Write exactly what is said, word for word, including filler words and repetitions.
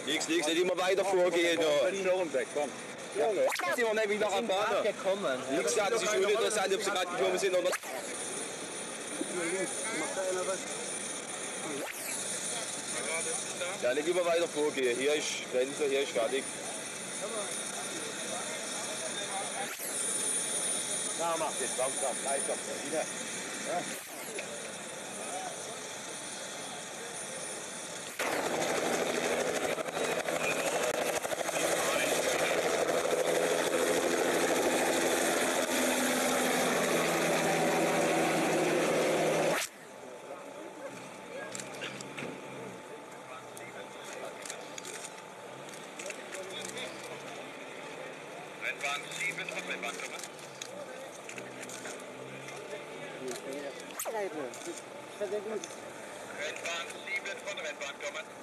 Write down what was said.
Nichts, nichts, nicht immer weiter vorgehen. Ja. Die Schnurren weg, komm. Ja, ne? Sind wir nämlich noch am Baden. gekommen. Nichts, das ist uninteressant, ob sie gerade gekommen sind oder. Macht da einer was? Ja, nicht immer weiter vorgehen. Hier ist Grenze, hier ist fertig. Ja, mach das, langsam, langsam, wieder. Ja. Rennbahn sieben von Rennbahn kommen. Rennbahn sieben von Rennbahn kommen.